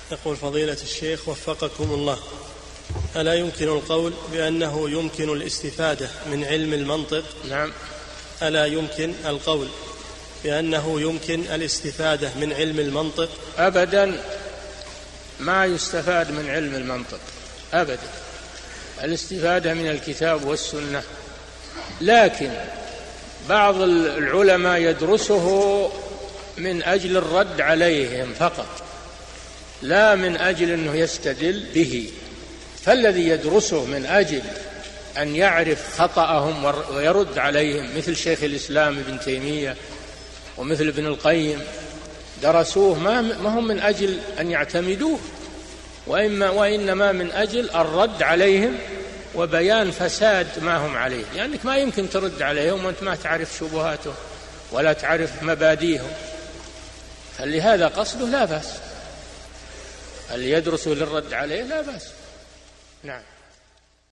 يقول فضيلة الشيخ وفقكم الله: ألا يمكن القول بأنه يمكن الاستفادة من علم المنطق؟ نعم. ألا يمكن القول بأنه يمكن الاستفادة من علم المنطق؟ أبدا ما يستفاد من علم المنطق أبدا، الاستفادة من الكتاب والسنة. لكن بعض العلماء يدرسه من أجل الرد عليهم فقط، لا من أجل أنه يستدل به. فالذي يدرسه من أجل أن يعرف خطأهم ويرد عليهم، مثل شيخ الإسلام ابن تيمية ومثل ابن القيم، درسوه ما هم من أجل أن يعتمدوه، وإنما من أجل الرد عليهم وبيان فساد ما هم عليه، لأنك ما يمكن ترد عليهم وأنت ما تعرف شبهاتهم ولا تعرف مبادئهم. فلهذا قصده لا بأس، اللي يدرسه للرد عليه لا بأس. نعم.